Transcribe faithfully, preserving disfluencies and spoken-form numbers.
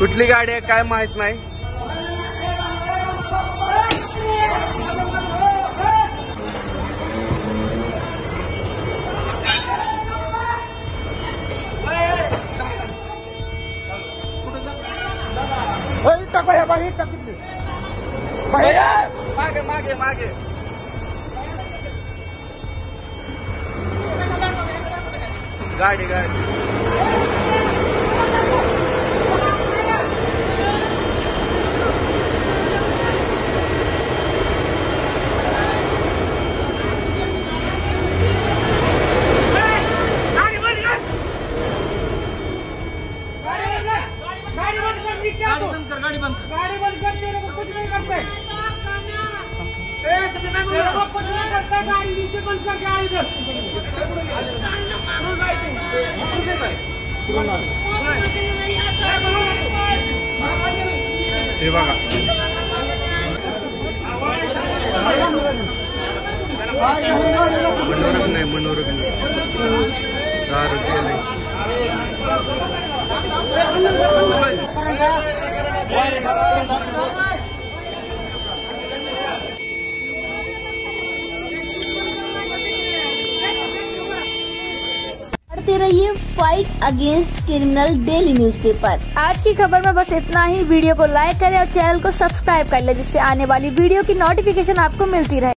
कुठली गाडी आहे काय माहित नाही. मागे मागे मागे गाडी गाडी गाड़ी बंद कर गाड़ी बंद कर गाड़ी बंद कर तेरे को कुछ नहीं करते तेरे को कुछ नहीं करता गाड़ी नीचे बंद करके आ इधर हे बघा मनोरंजन आहे मनोरंजन दारू केले. पढ़ते रहिए fight against criminal daily newspaper. आज की खबर में बस इतना ही। वीडियो को लाइक करें और चैनल को सब्सक्राइब कर ले जिससे आने वाली वीडियो की नोटिफिकेशन आपको मिलती रहे।